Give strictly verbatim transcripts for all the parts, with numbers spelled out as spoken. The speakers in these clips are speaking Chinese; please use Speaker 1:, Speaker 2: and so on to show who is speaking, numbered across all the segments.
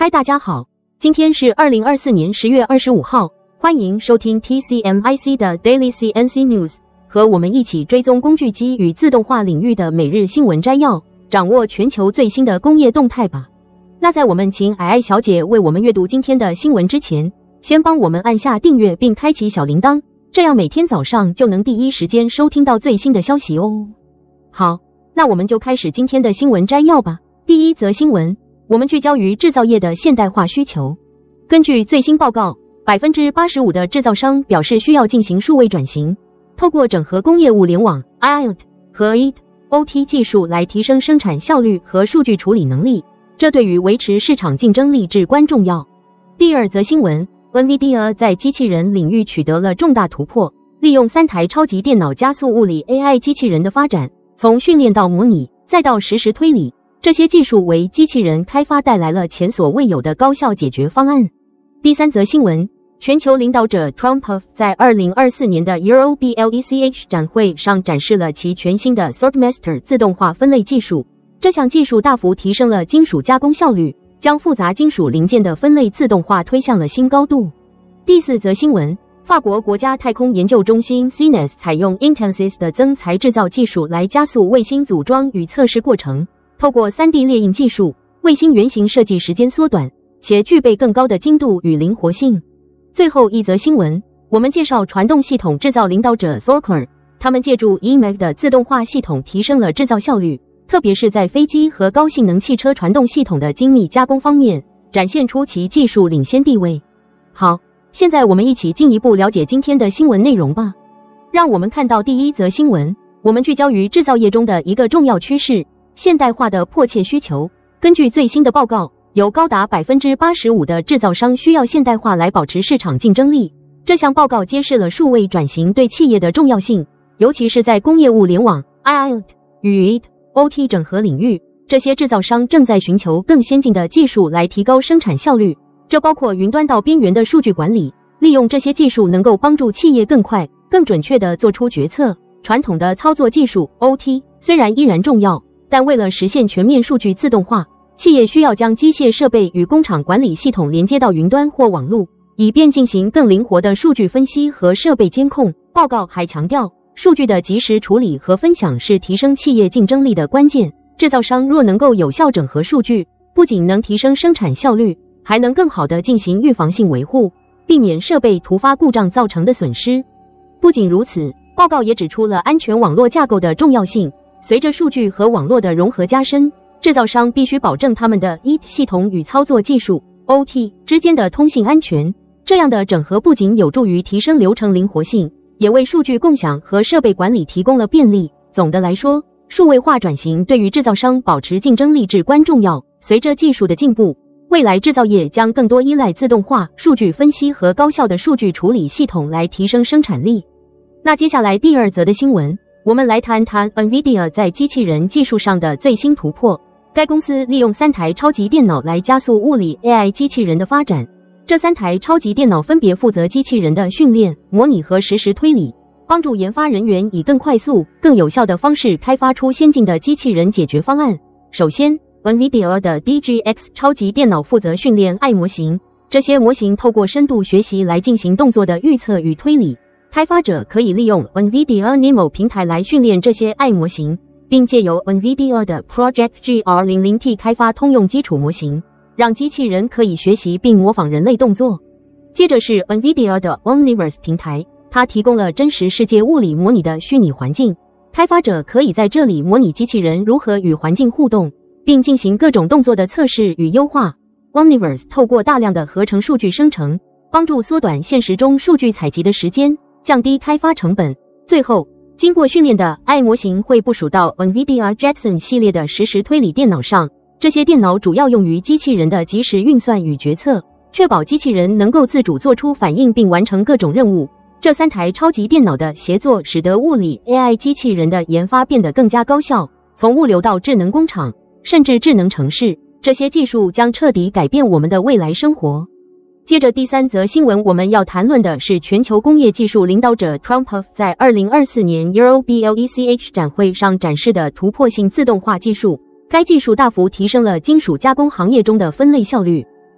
Speaker 1: 嗨，大家好，今天是二零二四年十月二十五号，欢迎收听 T C M I C 的 Daily C N C News， 和我们一起追踪工具机与自动化领域的每日新闻摘要，掌握全球最新的工业动态吧。那在我们请矮矮小姐为我们阅读今天的新闻之前，先帮我们按下订阅并开启小铃铛，这样每天早上就能第一时间收听到最新的消息哦。好，那我们就开始今天的新闻摘要吧。第一则新闻，我们聚焦于制造业的现代化需求。根据最新报告， 百分之八十五 的制造商表示需要进行数位转型，透过整合工业物联网 I O T 和 I T O T 技术来提升生产效率和数据处理能力，这对于维持市场竞争力至关重要。第二则新闻， NVIDIA 在机器人领域取得了重大突破，利用三台超级电脑加速物理 A I 机器人的发展，从训练到模拟，再到实时推理，这些技术为机器人开发带来了前所未有的高效解决方案。第三则新闻，全球领导者 Trump 在二零二四年的 EuroBLECH 展会上展示了其全新的 Sortmaster 自动化分类技术，这项技术大幅提升了金属加工效率，将复杂金属零件的分类自动化推向了新高度。第四则新闻，法国国家太空研究中心 C N E S 采用 Intensys 的增材制造技术来加速卫星组装与测试过程，透过 三 D 列印技术，卫星原型设计时间缩短，且具备更高的精度与灵活性。最后一则新闻，我们介绍传动系统制造领导者 Thorker， 他们借助 E M A G 的自动化系统提升了制造效率，特别是在飞机和高性能汽车传动系统的精密加工方面，展现出其技术领先地位。好，现在我们一起进一步了解今天的新闻内容吧。让我们看到第一则新闻，我们聚焦于制造业中的一个重要趋势，现代化的迫切需求。根据最新的报告，有高达 百分之八十五 的制造商需要现代化来保持市场竞争力。这项报告揭示了数位转型对企业的重要性，尤其是在工业物联网 I O T 与 I T O T 整合领域，这些制造商正在寻求更先进的技术来提高生产效率，这包括云端到边缘的数据管理，利用这些技术能够帮助企业更快、更准确地做出决策。传统的操作技术 O T 虽然依然重要，但为了实现全面数据自动化，企业需要将机械设备与工厂管理系统连接到云端或网络，以便进行更灵活的数据分析和设备监控。报告还强调，数据的及时处理和分享是提升企业竞争力的关键。制造商若能够有效整合数据，不仅能提升生产效率，还能更好地进行预防性维护，避免设备突发故障造成的损失。不仅如此，报告也指出了安全网络架构的重要性。随着数据和网络的融合加深，制造商必须保证他们的 I T 系统与操作技术 O T 之间的通信安全。这样的整合不仅有助于提升流程灵活性，也为数据共享和设备管理提供了便利。总的来说，数位化转型对于制造商保持竞争力至关重要。随着技术的进步，未来制造业将更多依赖自动化、数据分析和高效的数据处理系统来提升生产力。那接下来第二则的新闻，我们来谈谈 NVIDIA 在机器人技术上的最新突破。该公司利用三台超级电脑来加速物理 A I 机器人的发展。这三台超级电脑分别负责机器人的训练、模拟和实时推理，帮助研发人员以更快速、更有效的方式开发出先进的机器人解决方案。首先， NVIDIA 的 D G X 超级电脑负责训练 I 模型，这些模型透过深度学习来进行动作的预测与推理。开发者可以利用 NVIDIA Nemo 平台来训练这些 I 模型，并借由 NVIDIA 的 Project G R 零零 T 开发通用基础模型，让机器人可以学习并模仿人类动作。接着是 NVIDIA 的 Omniverse 平台，它提供了真实世界物理模拟的虚拟环境，开发者可以在这里模拟机器人如何与环境互动，并进行各种动作的测试与优化。Omniverse 透过大量的合成数据生成，帮助缩短现实中数据采集的时间，降低开发成本。最后，经过训练的 I 模型会部署到 NVIDIA Jetson 系列的实时推理电脑上，这些电脑主要用于机器人的即时运算与决策，确保机器人能够自主做出反应并完成各种任务。这三台超级电脑的协作使得物理 A I 机器人的研发变得更加高效，从物流到智能工厂，甚至智能城市，这些技术将彻底改变我们的未来生活。接着第三则新闻，我们要谈论的是全球工业技术领导者 Trump 在二零二四年 EuroBLECH 展会上展示的突破性自动化技术。该技术大幅提升了金属加工行业中的分类效率，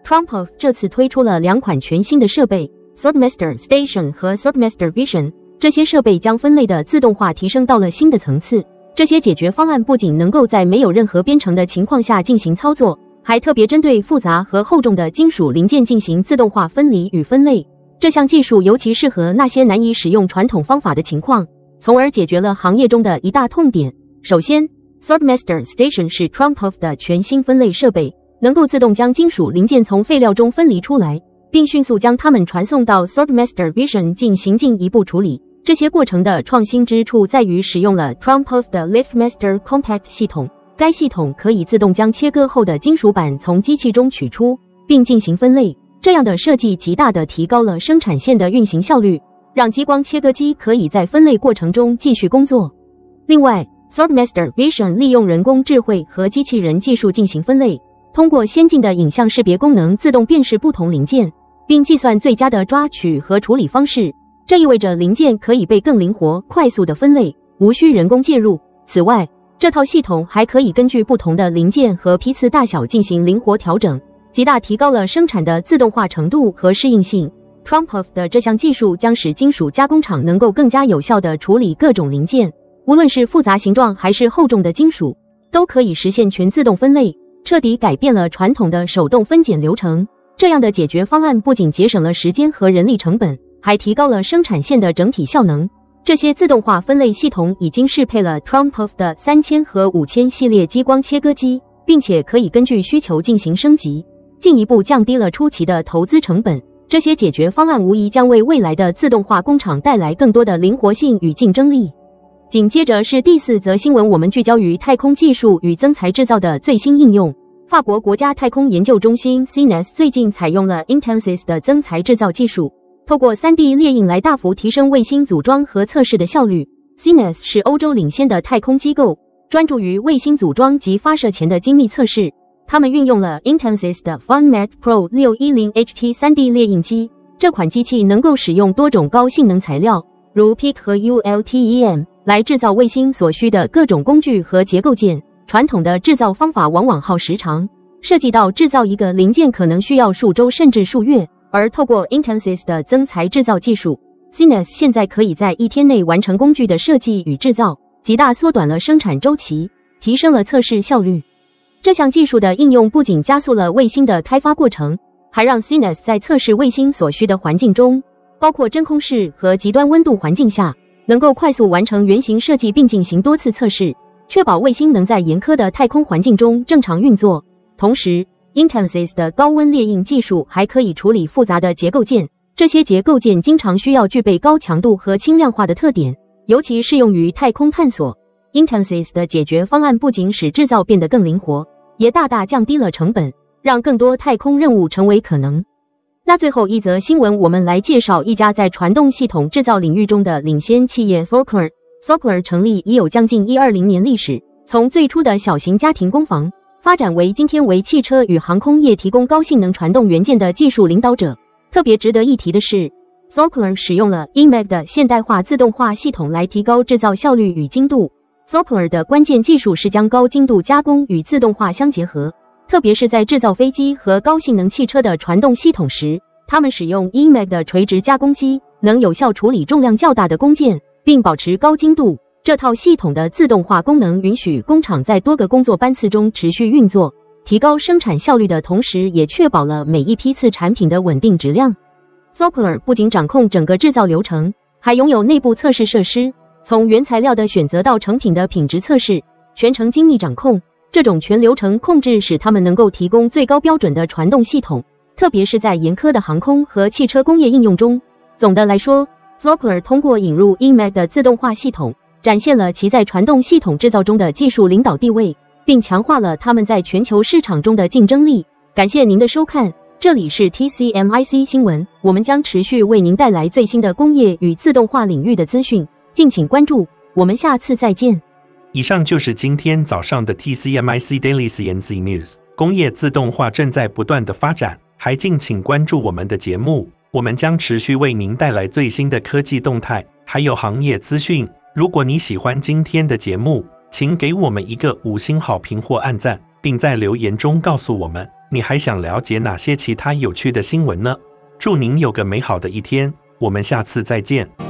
Speaker 1: Trumpf 这次推出了两款全新的设备 Swordmaster Station 和 Swordmaster Vision， 这些设备将分类的自动化提升到了新的层次。这些解决方案不仅能够在没有任何编程的情况下进行操作，还特别针对复杂和厚重的金属零件进行自动化分离与分类。这项技术尤其适合那些难以使用传统方法的情况，从而解决了行业中的一大痛点。首先 Swordmaster Station 是 Trumpf 的全新分类设备，能够自动将金属零件从废料中分离出来，并迅速将它们传送到 Swordmaster Vision 进行进一步处理。这些过程的创新之处在于使用了 Trumpf 的 LiftMaster Compact 系统，该系统可以自动将切割后的金属板从机器中取出，并进行分类。这样的设计极大地提高了生产线的运行效率，让激光切割机可以在分类过程中继续工作。另外 Swordmaster Vision 利用人工智慧和机器人技术进行分类，通过先进的影像识别功能自动辨识不同零件，并计算最佳的抓取和处理方式。这意味着零件可以被更灵活、快速地分类，无需人工介入。此外，这套系统还可以根据不同的零件和批次大小进行灵活调整，极大提高了生产的自动化程度和适应性。Trumpf 的这项技术将使金属加工厂能够更加有效地处理各种零件，无论是复杂形状还是厚重的金属，都可以实现全自动分类，彻底改变了传统的手动分拣流程。这样的解决方案不仅节省了时间和人力成本，还提高了生产线的整体效能。这些自动化分类系统已经适配了 Trumpf 的三千和五千系列激光切割机，并且可以根据需求进行升级，进一步降低了初期的投资成本。这些解决方案无疑将为未来的自动化工厂带来更多的灵活性与竞争力。紧接着是第四则新闻，我们聚焦于太空技术与增材制造的最新应用。法国国家太空研究中心 C N E S 最近采用了 Intensys 的增材制造技术，透过 三 D 列印来大幅提升卫星组装和测试的效率。C N E S 是欧洲领先的太空机构，专注于卫星组装及发射前的精密测试。他们运用了 Intensys 的 FunMat Pro 六一零 H T 三 D 列印机，这款机器能够使用多种高性能材料，如 P I C 和 U L T E M 来制造卫星所需的各种工具和结构件。传统的制造方法往往耗时长，涉及到制造一个零件可能需要数周甚至数月，而透过 Intensys 的增材制造技术， C N E S 现在可以在一天内完成工具的设计与制造，极大缩短了生产周期，提升了测试效率。这项技术的应用不仅加速了卫星的开发过程，还让 C N E S 在测试卫星所需的环境中，包括真空室和极端温度环境下，能够快速完成原型设计并进行多次测试，确保卫星能在严苛的太空环境中正常运作。同时 Intensys 的高温列印技术还可以处理复杂的结构件，这些结构件经常需要具备高强度和轻量化的特点，尤其适用于太空探索。Intensys 的解决方案不仅使制造变得更灵活，也大大降低了成本，让更多太空任务成为可能。那最后一则新闻，我们来介绍一家在传动系统制造领域中的领先企业 Thorkler。Thorkler 成立已有将近一百二十年历史，从最初的小型家庭工坊，发展为今天为汽车与航空业提供高性能传动元件的技术领导者。特别值得一提的是 Thorkler 使用了 E M A G 的现代化自动化系统来提高制造效率与精度。Thorkler 的关键技术是将高精度加工与自动化相结合，特别是在制造飞机和高性能汽车的传动系统时，他们使用 E M A G 的垂直加工机，能有效处理重量较大的工件，并保持高精度。这套系统的自动化功能允许工厂在多个工作班次中持续运作，提高生产效率的同时，也确保了每一批次产品的稳定质量。Thorkler 不仅掌控整个制造流程，还拥有内部测试设施，从原材料的选择到成品的品质测试，全程精密掌控。这种全流程控制使他们能够提供最高标准的传动系统，特别是在严苛的航空和汽车工业应用中。总的来说， Thorkler 通过引入 E M A G 的自动化系统，展现了其在传动系统制造中的技术领导地位，并强化了他们在全球市场中的竞争力。感谢您的收看，这里是 T C M I C 新闻，我们将持续为您带来最新的工业与自动化领域的资讯，敬请关注，我们下次再见。
Speaker 2: 以上就是今天早上的 T C M I C Daily C N C News。工业自动化正在不断的发展，还敬请关注我们的节目，我们将持续为您带来最新的科技动态，还有行业资讯。如果你喜欢今天的节目，请给我们一个五星好评或按赞，并在留言中告诉我们你还想了解哪些其他有趣的新闻呢？祝您有个美好的一天，我们下次再见。